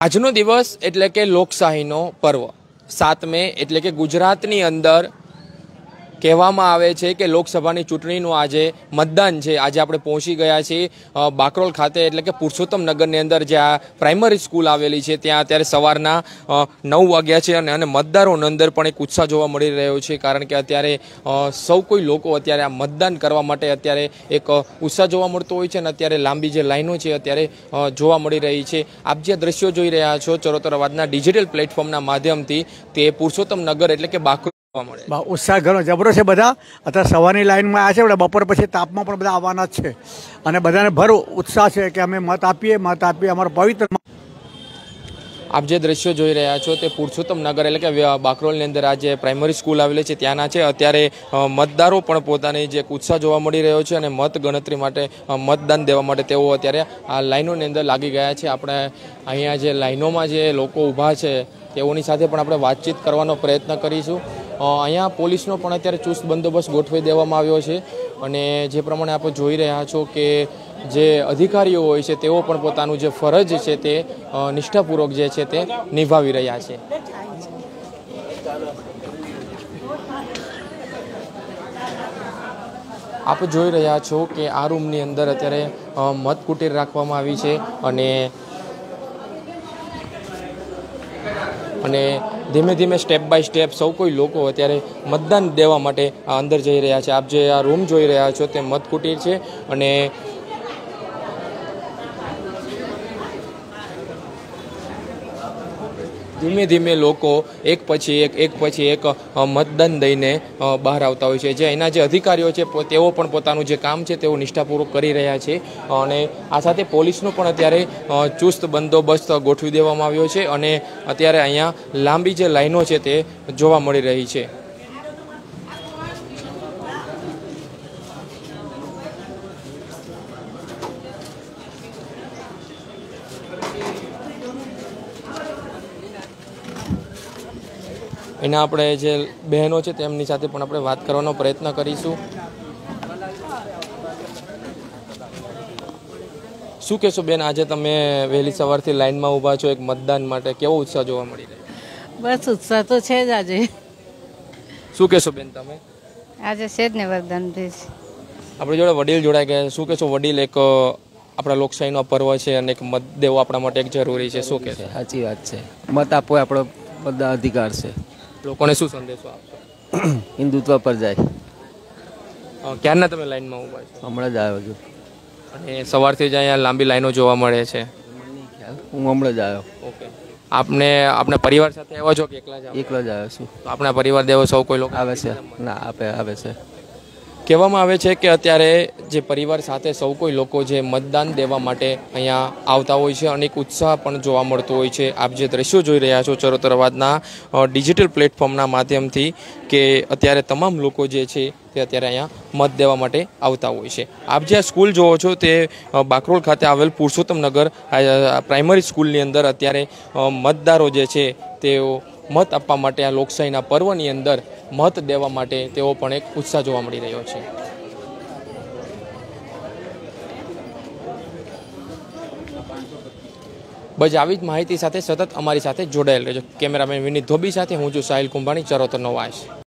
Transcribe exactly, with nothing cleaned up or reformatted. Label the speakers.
Speaker 1: આજનો દિવસ એટલે કે લોકશાહીનો પર્વ સાત મે એટલે કે ગુજરાતની અંદર કહેવામાં આવે છે કે લોકસભાની ચૂંટણીનું આજે મતદાન છે। આજે આપણે પહોંચી ગયા છીએ બાકરોલ ખાતે એટલે કે પુરુષોત્તમ નગરની અંદર જે આ પ્રાઇમરી સ્કૂલ આવેલી છે ત્યાં અત્યારે સવારના નવ વાગ્યા છે અને અને મતદારોની અંદર પણ એક ઉત્સાહ જોવા મળી રહ્યો છે, કારણ કે અત્યારે સૌ કોઈ લોકો અત્યારે આ મતદાન કરવા માટે અત્યારે એક ઉત્સાહ જોવા મળતો હોય છે અને અત્યારે લાંબી જે લાઈનો છે અત્યારે જોવા મળી રહી છે। આપ જે દ્રશ્યો જોઈ રહ્યા છો ચરોતર અવાજના ડિજિટલ પ્લેટફોર્મના માધ્યમથી તે પુરુષોત્તમ નગર એટલે કે બાકરોલ
Speaker 2: ઉત્સાહ ઘણો જબરો છે। બધા અત્યારે સવારની લાઈનમાં આવ્યા છે, બપોર પછી તાપમાં પણ બધા આવવાના જ છે અને બધાને ભર ઉત્સાહ છે કે અમે મત આપીએ મત આપીએ અમારો પવિત્ર।
Speaker 1: આપ જે દ્રશ્યો જોઈ રહ્યા છો તે પુરુષોત્તમ નગર એટલે કે બાકરોલની અંદર આ જે પ્રાઇમરી સ્કૂલ આવેલી છે ત્યાંના છે। અત્યારે મતદારો પણ પોતાની જે ઉત્સાહ જોવા મળી રહ્યો છે અને મત ગણતરી માટે મતદાન દેવા માટે તેઓ અત્યારે આ લાઈનોની અંદર લાગી ગયા છે। આપણે અહીંયા જે લાઈનોમાં જે લોકો ઊભા છે તેઓની સાથે પણ આપણે વાતચીત કરવાનો પ્રયત્ન કરીશું। અહીંયા પોલીસનો પણ અત્યારે ચુસ્ત બંદોબસ્ત ગોઠવી દેવામાં આવ્યો છે અને જે પ્રમાણે આપણે જોઈ રહ્યા છો કે જે અધિકારીઓ હોય છે તેઓ પણ પોતાનું જે ફરજ છે તે નિષ્ઠાપૂર્વક જે છે તે નિભાવી રહ્યા છે। આપ જોઈ રહ્યા છો કે આ રૂમની અંદર અત્યારે મત કુટીર રાખવામાં આવી છે અને અને ધીમે ધીમે સ્ટેપ બાય સ્ટેપ સૌ કોઈ લોકો અત્યારે મતદાન દેવા માટે અંદર જઈ રહ્યા છે। આપ જે આ રૂમ જોઈ રહ્યા છો તે મત કુટીર છે અને ધીમે ધીમે લોકો એક પછી એક એક પછી એક મતદાન દઈને બહાર આવતા હોય છે। જે એના જે અધિકારીઓ છે તેઓ પણ પોતાનું જે કામ છે તેઓ નિષ્ઠાપૂર્વક કરી રહ્યા છે અને આ સાથે પોલીસનો પણ અત્યારે ચુસ્ત બંદોબસ્ત ગોઠવી દેવામાં આવ્યો છે અને અત્યારે અહીંયા લાંબી જે લાઈનો છે તે જોવા મળી રહી છે। એના આપણે જે બહેનો છે તેમની સાથે પણ આપણે વાત કરવાનો પ્રયત્ન કરીશું। શું કહેશો બેન, આજે તમે વહેલી સવારથી લાઈનમાં ઊભા છો એક મતદાન માટે, કેવો ઉત્સાહ જોવા મળી રહ્યો?
Speaker 3: બસ ઉત્સાહ તો છે જ આજે।
Speaker 1: શું કહેશો બેન તમે?
Speaker 3: આજે છે જ ને મતદાન દિવસ।
Speaker 1: આપણી જોડે વડીલ જોડાઈ ગયા, શું કહેશો વડીલ? એક આપણા લોકશાહીનો પર્વ છે અને એક મત દેવો આપણા માટે એક જરૂરી છે, શું કહેશો?
Speaker 4: સાચી વાત છે, મત આપવો આપણો બધા અધિકાર છે।
Speaker 1: લોકોને શું સંદેશો આપશો?
Speaker 4: હિન્દુત્વ પર જાય।
Speaker 1: ક્યારના તમે લાઈનમાં ઊભા છો?
Speaker 4: હમણાં જ આવ્યો છું
Speaker 1: અને સવારથી જ અહીંયા લાંબી લાઈનો જોવા મળે છે?
Speaker 4: હું હમણાં જ આવ્યો।
Speaker 1: ઓકે, આપને આપણા પરિવાર સાથે આવ્યા છો કે એકલા જ?
Speaker 4: એકલો જ આવ્યો છું।
Speaker 1: તો આપણા પરિવાર દેવો સૌ કોઈ લોકો
Speaker 4: આવે છે? ના, આપે આવે છે।
Speaker 1: કહેવામાં આવે છે કે અત્યારે જે પરિવાર સાથે સૌ કોઈ લોકો જે મતદાન દેવા માટે અહીંયા આવતા હોય છે અને એક ઉત્સાહ પણ જોવા મળતો હોય છે। આપ જે દ્રશ્યો જોઈ રહ્યા છો ચરોતર અવાજના ડિજિટલ પ્લેટફોર્મના માધ્યમથી કે અત્યારે તમામ લોકો જે છે તે અત્યારે અહીંયા મત દેવા માટે આવતા હોય છે। આપ જે આ સ્કૂલ જોવો છો તે બાકરોલ ખાતે આવેલ પુરુષોત્તમ નગર પ્રાઇમરી સ્કૂલની અંદર અત્યારે મતદારો જે છે તેઓ મત આપવા માટે આ લોકશાહીના પર્વની અંદર મત દેવા માટે તેઓ પણ એક ઉત્સાહ જોવા મળી રહ્યો છે। બસ આવી જ માહિતી સાથે સતત અમારી સાથે જોડાયેલ રહેજો। કેમેરામેન વિનીત ધોબી સાથે હું છું સાહિલ કુંભાણી, ચરોતર નવાશ।